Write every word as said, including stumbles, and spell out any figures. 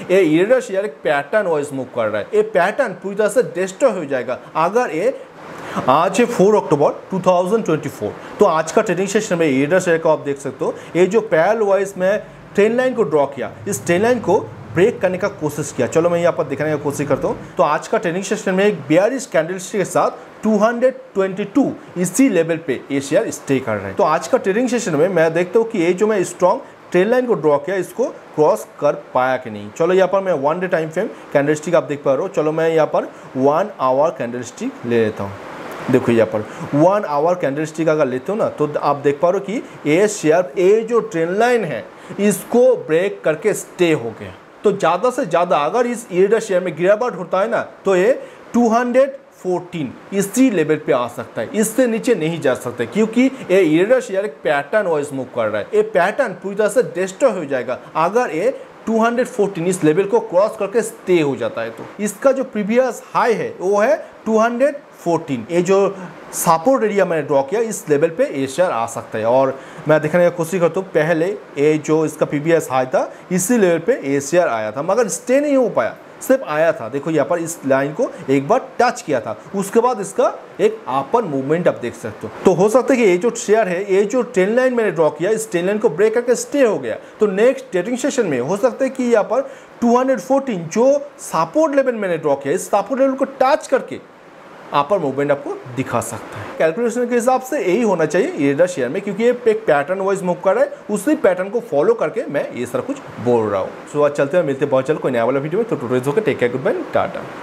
ये इरेडर शेयर एक pattern wise move कर रहा है। ये पैटर्न पूरी तरह से डिस्ट्रॉय हो जाएगा अगर ये आज है four October two thousand twenty four. तो आज का ट्रेडिंग सेशन में इरेडर शेयर को आप देख सकते हो, ये जो पैरेलल वाइज में ट्रेंड लाइन को ड्रॉ किया, इस ट्रेंड लाइन को ब्रेक करने का कोशिश किया। चलो मैं यहाँ पर दिखाने की कोशिश करता हूँ। तो आज का ट्रेडिंग सेशन में एक बेयरिश कैंडलस्टिक के साथ टू ट्वेंटी टू इसी लेवल पे ये शेयर स्टे कर रहे हैं। तो आज का ट्रेडिंग सेशन में मैं देखता हूँ कि ये जो मैं स्ट्रॉन्ग ट्रेंड लाइन को ड्रॉ किया इसको क्रॉस कर पाया कि नहीं। चलो यहाँ पर मैं one day time frame candlestick आप देख पा रहे हो। चलो मैं यहाँ पर वन आवर कैंडलस्टिक ले लेता हूँ। देखो यहाँ पर वन आवर कैंडलस्टिक अगर लेते हो ना तो आप देख पा रहे हो कि ये शेयर ये जो ट्रेंड लाइन है इसको ब्रेक करके स्टे हो गया। तो ज़्यादा से ज़्यादा अगर इस इरेडर शेयर में गिरावट होता है ना तो ये टू फोर्टीन इसी लेवल पे आ सकता है, इससे नीचे नहीं जा सकता क्योंकि ये इरेडर शेयर एक पैटर्न वाइज मूव कर रहा है। ये पैटर्न पूरी तरह से डिस्ट्रॉय हो जाएगा अगर ये टू फोर्टीन इस लेवल को क्रॉस करके स्टे हो जाता है। तो इसका जो प्रीवियस हाई है वो है टू फोर्टीन। ये जो सपोर्ट एरिया मैंने ड्रॉ किया इस लेवल पे ये शेयर आ सकता है। और मैं देखने की कोशिश करता हूँ, पहले ये जो इसका प्रीवियस हाई था इसी लेवल पे ये शेयर आया था मगर स्टे नहीं हो पाया, सिर्फ आया था। देखो यहाँ पर इस लाइन को एक बार टच किया था, उसके बाद इसका एक अपर मूवमेंट आप देख सकते हो। तो हो सकता है कि ये जो शेयर है, ये जो ट्रेंड लाइन मैंने ड्रॉ किया इस ट्रेंड लाइन को ब्रेक करके स्टे हो गया। तो नेक्स्ट ट्रेडिंग सेशन में हो सकता है कि यहाँ पर टू फोर्टीन जो सपोर्ट लेवल मैंने ड्रॉ किया इस सपोर्ट लेवल को टच करके अपर मूवमेंट आपको दिखा सकता है। कैलकुलेशन के हिसाब से यही होना चाहिए इरेडर शेयर में क्योंकि ये एक पैटर्न वाइज मूव कर रहा है, उसी पैटर्न को फॉलो करके मैं ये सारा कुछ बोल रहा हूँ। सो आज चलते हैं, मिलते हैं बहुत जल्द कोई नया वाला वीडियो में। तो टुडेज होकर take care, good bye, Tata.